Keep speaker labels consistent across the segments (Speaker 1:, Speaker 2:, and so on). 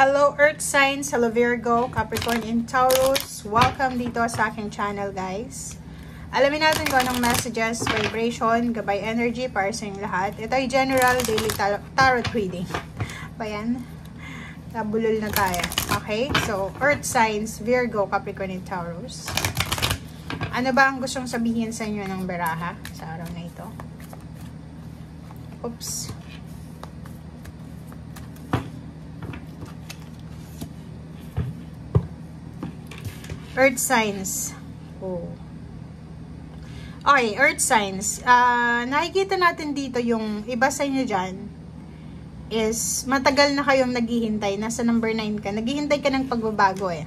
Speaker 1: Hello Earth signs, hello Virgo, Capricorn, and Taurus. Welcome dito sa aking channel, guys. Alamin natin kung anong messages, vibration, gabay energy para sa inyong lahat. Ito ay general daily tarot reading. Bayan, nabulol na tayo. Okay, so Earth signs, Virgo, Capricorn, and Taurus. Ano ba ang gustong sabihin sa inyo ng baraha sa araw na ito? Oops. Earth signs. Oh. Okay, Earth signs. Nakikita natin dito yung iba sa inyo dyan is matagal na kayong naghihintay. Nasa number 9 ka. Naghihintay ka ng pagbabago eh.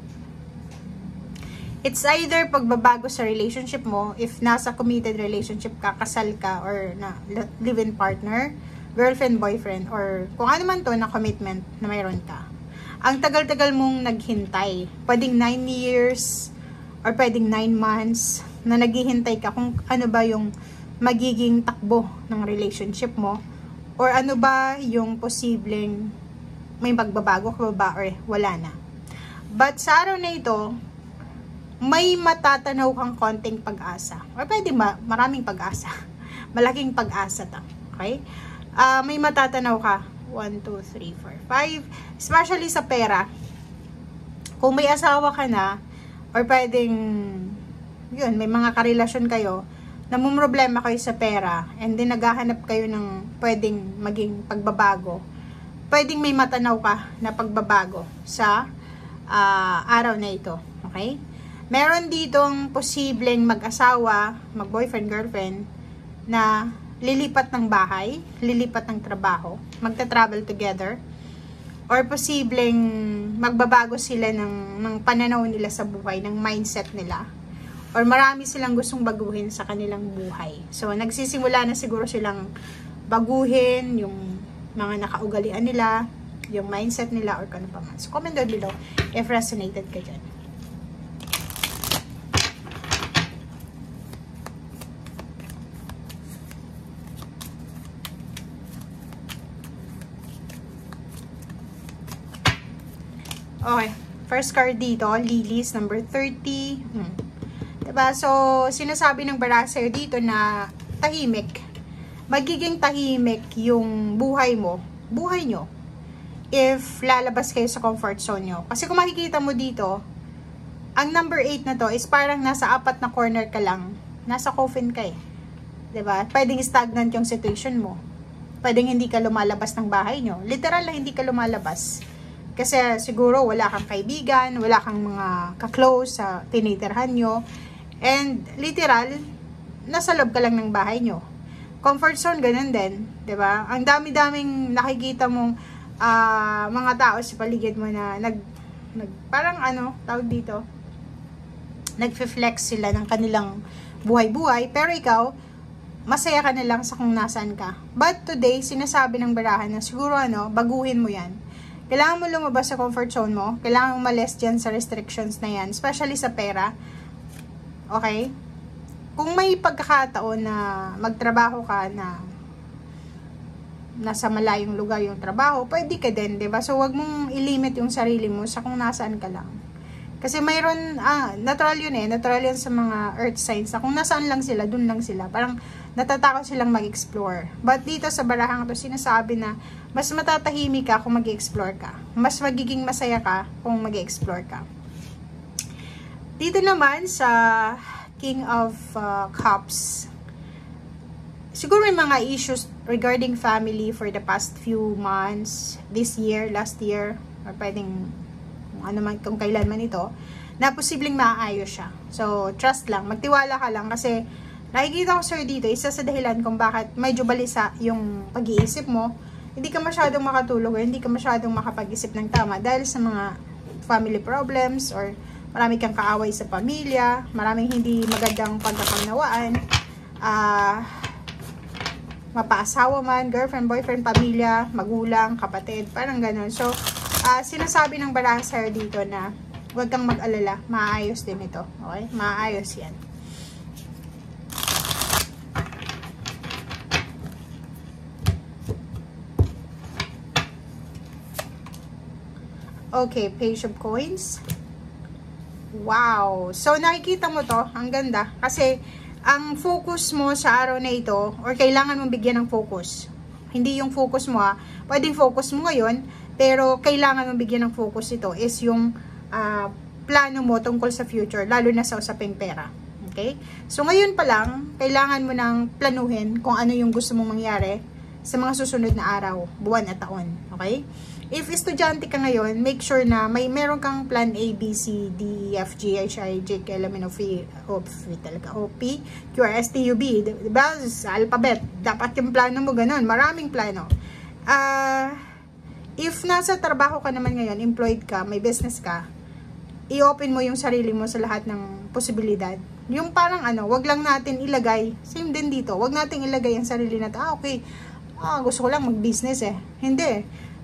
Speaker 1: It's either pagbabago sa relationship mo, if nasa committed relationship ka, kasal ka, or na live-in partner, girlfriend, boyfriend, or kung ano man to na commitment na mayroon ka. Ang tagal-tagal mong naghintay. Pwedeng 9 years or pwedeng 9 months na naghihintay ka kung ano ba yung magiging takbo ng relationship mo or ano ba yung posibleng may magbabago ka ba or wala na. But sa araw na ito, may matatanaw kang konting pag-asa. Or pwede maraming pag-asa. Malaking pag-asa ta. Okay? May matatanaw ka. 1, 2, 3, 4, 5. Especially sa pera. Kung may asawa ka na, or pwedeng, yun, may mga karelasyon kayo, namumroblema kayo sa pera, and then naghahanap kayo ng pwedeng maging pagbabago, pwedeng may matanaw ka na pagbabago sa araw na ito. Okay? Meron ditong posibleng mag-asawa, mag-boyfriend, girlfriend, na lilipat ng bahay, lilipat ng trabaho, magta-travel together, or posibleng magbabago sila ng pananaw nila sa buhay, ng mindset nila, or marami silang gustong baguhin sa kanilang buhay. So, nagsisimula na siguro silang baguhin yung mga nakaugalian nila, yung mindset nila, or kano pa man. So, comment down below if resonated ka dyan. Okay, first card dito, Lilies, number 30. Diba? So, sinasabi ng baraha sa'yo dito na tahimik. Magiging tahimik yung buhay mo, buhay nyo, if lalabas kayo sa comfort zone nyo. Kasi kung makikita mo dito, ang number 8 na to is parang nasa apat na corner ka lang. Nasa coffin ka eh. Diba? Pwedeng stagnant yung situation mo. Pwedeng hindi ka lumalabas ng bahay nyo. Literal na hindi ka lumalabas. Kasi siguro wala kang kaibigan, wala kang mga ka-close sa tinitirhan nyo. And literal, nasa loob ka lang ng bahay nyo. Comfort zone, ganun din. 'Di ba? Ang dami-daming nakikita mong mga tao sa paligid mo na parang ano, tawag dito, nagfe-flex sila ng kanilang buhay-buhay. Pero ikaw, masaya ka na lang sa kung nasaan ka. But today, sinasabi ng barahan na siguro baguhin mo yan. Kailangan mo lumabas sa comfort zone mo. Kailangan mo umalis dyan sa restrictions na yan. Especially sa pera. Okay? Kung may pagkakataon na magtrabaho ka na nasa malayong lugar yung trabaho, pwede ka din, diba? So, wag mong ilimit yung sarili mo sa kung nasaan ka lang. Kasi mayroon, natural yun eh. Natural yun sa mga earth signs na kung nasaan lang sila, dun lang sila. Parang natatakot silang mag-explore. But dito sa barahang ito, sinasabi na mas matatahimik ka kung mag-explore ka. Mas magiging masaya ka kung mag-explore ka. Dito naman sa King of Cups, siguro may mga issues regarding family for the past few months, this year, last year, or pwedeng kung kailan man ito, na posibleng maayos siya. So, trust lang. Magtiwala ka lang kasi nakikita ko sir dito, isa sa dahilan kung bakit medyo balisa yung pag-iisip mo, hindi ka masyadong makatulog o hindi ka masyadong makapag-isip ng tama dahil sa mga family problems or marami kang kaaway sa pamilya, maraming hindi magandang pagkakaunawaan, mapaasawa man, girlfriend, boyfriend, pamilya, magulang, kapatid, parang ganun. So, sinasabi ng baraha sir dito na huwag kang mag-alala, maayos din ito. Okay? Maayos yan. Okay, Page of Coins. Wow! So, nakikita mo to, ang ganda. Kasi, ang focus mo sa araw na ito, or kailangan mong bigyan ng focus. Hindi yung focus mo pwedeng focus mo ngayon, pero kailangan mong bigyan ng focus ito is yung plano mo tungkol sa future, lalo na sa usaping pera. Okay? So, ngayon pa lang, kailangan mo nang planuhin kung ano yung gusto mong mangyari sa mga susunod na araw, buwan at taon. Okay? If estudyante ka ngayon, make sure na meron kang plan A, B, C, D, E, F, G, H, I, J, K, L, M, N, O, P, Q, R, S, T, U, V. Diba? Sa alphabet. Dapat yung plano mo ganun. Maraming plano. If nasa trabaho ka naman ngayon, employed ka, may business ka, i-open mo yung sarili mo sa lahat ng posibilidad. Yung parang wag lang natin ilagay, same din dito, wag natin ilagay ang sarili natin, okay, gusto ko lang mag-business Hindi.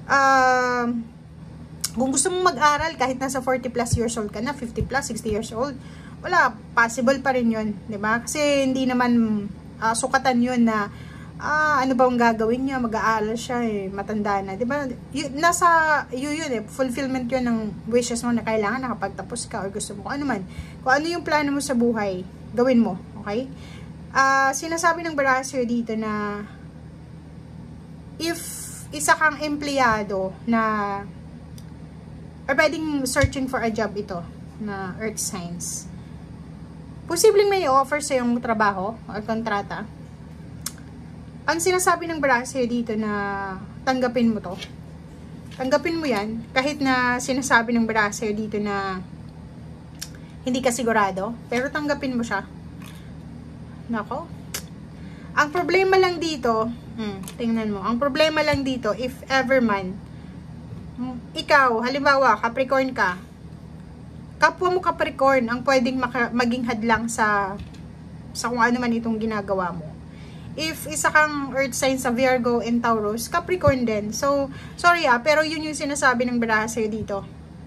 Speaker 1: Kung gusto mong mag-aral, kahit nasa 40 plus years old ka na, 50 plus, 60 years old, wala, possible pa rin yun, diba? Kasi hindi naman sukatan yun na, ano ba ang gagawin niya, mag-aaral siya matanda na, diba? Nasa, yun fulfillment yun ng wishes mo na kailangan nakapagtapos ka or gusto mo, kung ano man, kung ano yung plano mo sa buhay, gawin mo, okay? Sinasabi ng Barasir dito na, if isa kang empleyado na or pwedeng searching for a job ito na earth signs, posibleng may offer sa yung trabaho or kontrata. Ang sinasabi ng Barasir dito na tanggapin mo to, tanggapin mo yan, kahit na sinasabi ng Barasir dito na hindi ka sigurado, pero tanggapin mo siya. Nako, ang problema lang dito, tingnan mo, ang problema lang dito, if ever man, ikaw, halimbawa, Capricorn ka, kapwa mo Capricorn ang pwedeng maging hadlang sa kung ano man itong ginagawa mo. If isa kang earth sign sa Virgo and Taurus, Capricorn din. So, sorry pero yun yung sinasabi ng Barasir dito.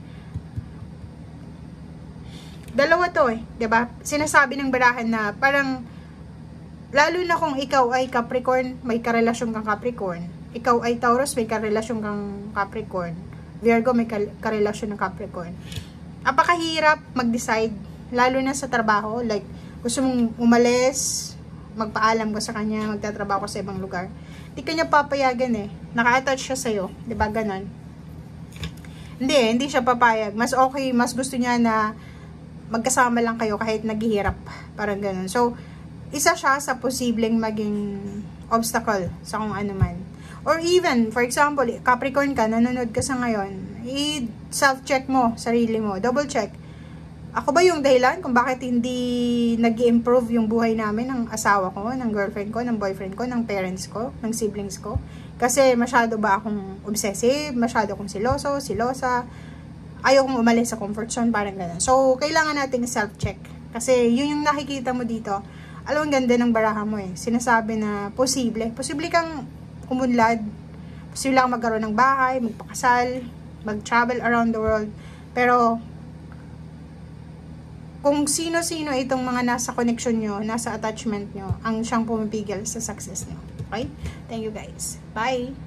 Speaker 1: Dalawa to diba? Sinasabi ng barahan na parang, lalo na kung ikaw ay Capricorn, may karelasyon kang Capricorn. Ikaw ay Taurus, may karelasyon kang Capricorn. Virgo, may karelasyon ng Capricorn. Napakahirap mag-decide, lalo na sa trabaho. Like, gusto mong umalis, magpaalam ko sa kanya, magtatrabaho ko sa ibang lugar. Hindi kanya papayagan Naka-attach siya sa'yo. Diba ganon? Hindi siya papayag. Mas okay, mas gusto niya na magkasama lang kayo kahit naghihirap. Parang ganon. So, isa siya sa posibleng maging obstacle sa kung ano man. Or even, for example, Capricorn ka, nanonood ka sa ngayon, i-self-check mo, sarili mo, double-check. Ako ba yung dahilan kung bakit hindi nag-improve yung buhay namin ng asawa ko, ng girlfriend ko, ng boyfriend ko, ng parents ko, ng siblings ko? Kasi masyado ba akong obsessive, masyado akong silosa, ayaw kong umalis sa comfort zone, parang gano'n. So, kailangan nating self-check. Kasi yun yung nakikita mo dito. Alam, ang ganda ng baraha mo Sinasabi na posible kang umunlad, posible kang magkaroon ng bahay, magpakasal, mag-travel around the world. Pero, kung sino-sino itong mga nasa connection nyo, nasa attachment nyo, ang siyang pumipigil sa success nyo. Okay? Thank you guys. Bye!